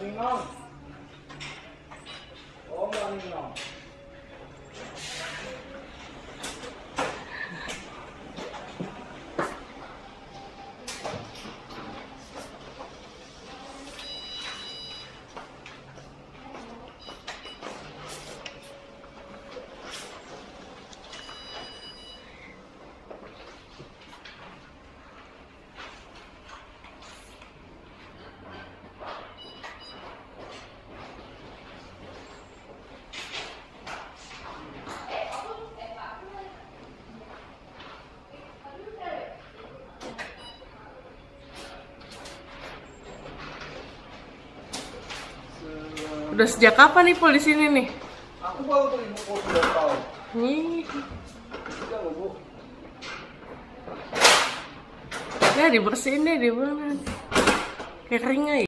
non. Oh, morning non. Udah sejak kapan nih Pul di sini nih? Aku baru beli buku 2 tahun. Nih. Sudah, Bu. Ya dibersihin deh, di mana? Keringnya ya.